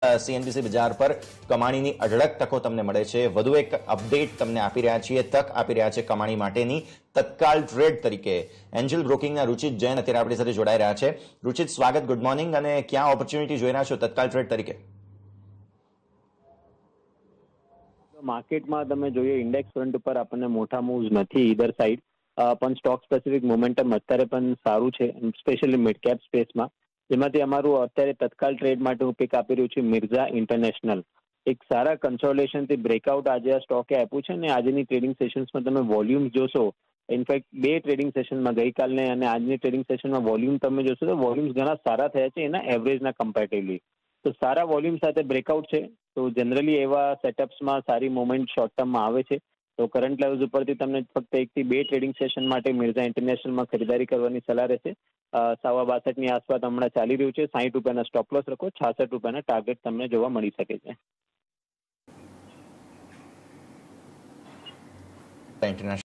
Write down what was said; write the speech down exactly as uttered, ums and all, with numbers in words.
CNBC બજાર પર કમાણીની અઢળક તકો તમને મળે છે। વધુ એક અપડેટ તમને આપી રહ્યા છીએ, તક આપી રહ્યા છે કમાણી માટેની તત્કાલ ટ્રેડ તરીકે। એન્જલ બ્રોકિંગના રુચિત જૈન અત્યારે આપણી સાથે જોડાઈ રહ્યા છે। રુચિત, સ્વાગત, ગુડ મોર્નિંગ। અને ક્યાં ઓપોર્ચ્યુનિટી જોઈ રહ્યા છો તત્કાલ ટ્રેડ તરીકે? માર્કેટમાં તમે જોઈએ ઇન્ડેક્સ ફ્રન્ટ ઉપર આપણને મોટા મૂવ્સ નથી ઈધર સાઈડ, પણ સ્ટોક સ્પેસિફિક મોમેન્ટમ અત્યારે પણ સારું છે, સ્પેશિયલી મિડ કેપ સ્પેસમાં। જેમાંથી અમારું અત્યારે તત્કાલ ટ્રેડ માટે હું પિક આપી રહ્યું છું મિર્ઝા ઇન્ટરનેશનલ। એક સારા કન્સોલિડેશનથી બ્રેકઆઉટ આજે આ સ્ટોકે આપ્યું છે અને આજની ટ્રેડિંગ સેશન્સમાં તમે વોલ્યુમ જોશો, ઇનફેક્ટ બે ટ્રેડિંગ સેશનમાં ગઈકાલને અને આજની ટ્રેડિંગ સેશનમાં વોલ્યુમ તમે જોશો તો વોલ્યુમ્સ ઘણા સારા થયા છે એના એવરેજના કમ્પેરેટિવલી। તો સારા વોલ્યુમ સાથે બ્રેકઆઉટ છે, તો જનરલી એવા સેટઅપ્સમાં સારી મોમેન્ટ શોર્ટ ટર્મમાં આવે છે। તો કરંટ લેવલ્સ ઉપરથી તમને ફક્ત એકથી બે ટ્રેડિંગ સેશન માટે મિર્ઝા ઇન્ટરનેશનલમાં ખરીદારી કરવાની સલાહ રહેશે। સવા બાસઠની આસપાસ હમણાં ચાલી રહ્યું છે, સાહીઠ રૂપિયાના સ્ટોપ લોસ રાખો, છાસઠ રૂપિયાના ટાર્ગેટ તમને જોવા મળી શકે છે। इंटरनेशनल